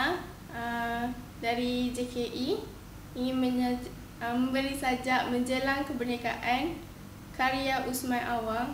Nina dari JKE ingin memberi sajak menjelang kemerdekaan karya Usman Awang.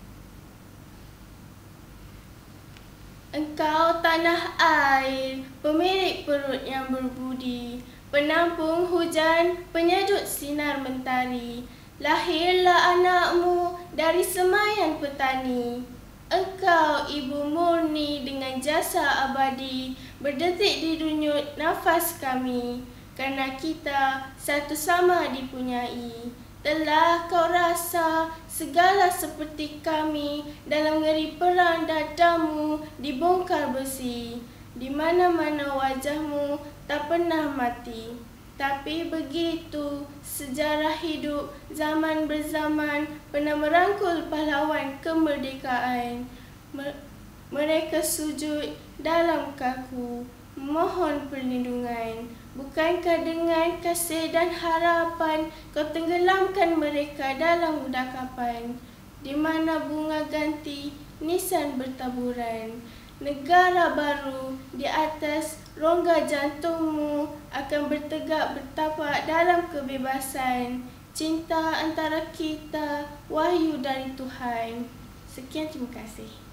Engkau tanah air, pemilik perut yang berbudi, penampung hujan, penyedut sinar mentari. Lahirlah anakmu dari semayan petani. Engkau ibu murni dengan jasa abadi, berdetik di denyut nafas kami, kerana kita satu sama dipunyai. Telah kau rasa segala seperti kami, dalam ngeri perang dadamu dibongkar besi. Di mana-mana wajahmu tak pernah mati. Tapi begitu sejarah hidup zaman berzaman pernah merangkul pahlawan kemerdekaan. Mereka sujud dalam kaku, mohon perlindungan. Bukankah dengan kasih dan harapan kau tenggelamkan mereka dalam dakapan, di mana bunga ganti nisan bertaburan. Negara baru di atas rongga jantungmu akan bertegak bertapak dalam kebebasan. Cinta antara kita, wahyu dari Tuhan. Sekian, terima kasih.